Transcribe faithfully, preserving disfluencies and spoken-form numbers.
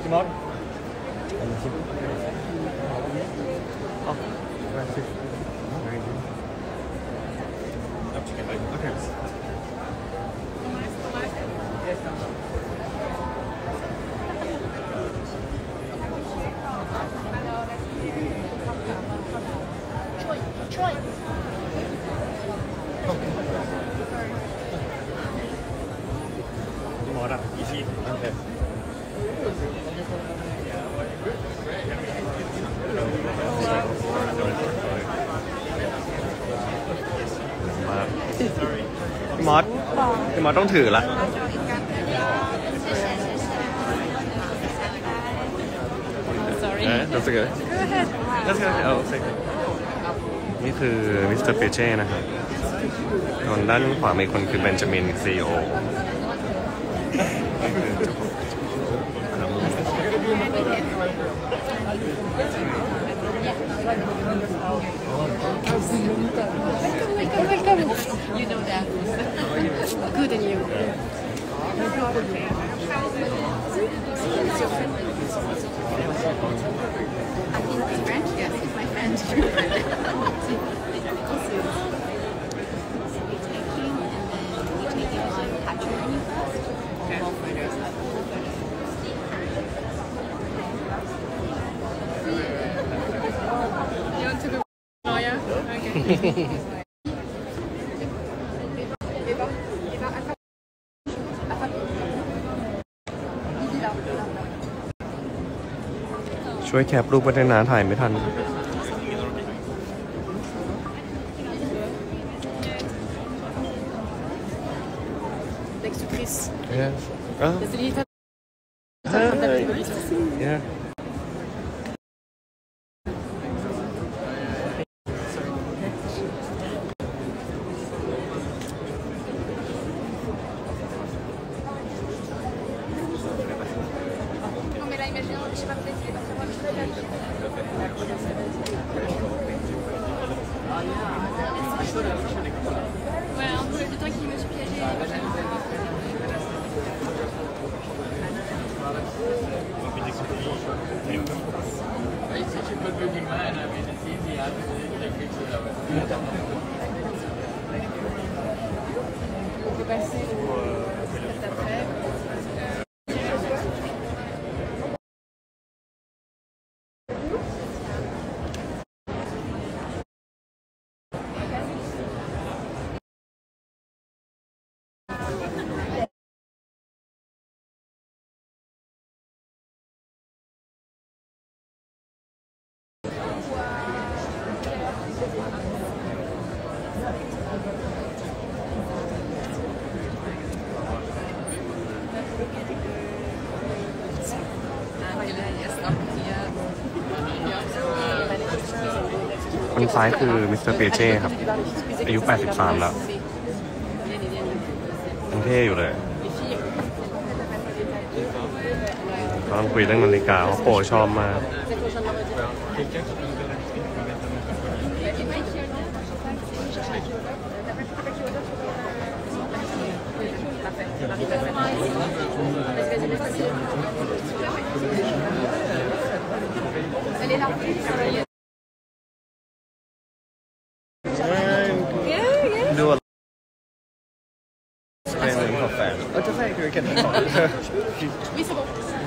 พี่มอสอ๋อ Okay. Troy. Món à, easy. Okay. พี่มอสพี่มอสต้องถือละเอ๊ะ that's good that's good เอาใส่นี่คือมิสเตอร์เปเช่นะครับส่วนด้านขวามีคนคือเบนจามิน ซี อี โอ Welcome, welcome. You know that. Good and you. I think it's French. Yes, it's my French. You want to go? Oh yeah. Okay. ช่วยแคปรูปไว้ในน้าถ่ายไม่ทัน Next to Chris. Yeah. Oh. There's a little. Yeah. Voilà, un peu le temps qu'il me suis piégé. On peut passer juste après. คน ซ้ายคือมิสเตอร์เปเช่ครับอายุแปดสิบสามแล้วยังเท่อยู่เลยกำลังคุยเรื่องนาฬิกาว่าโปชอบมากดูอะไรเป็นของแฟนเออจะใช่คือแค่นี้ก่อน Oui, c'est bon.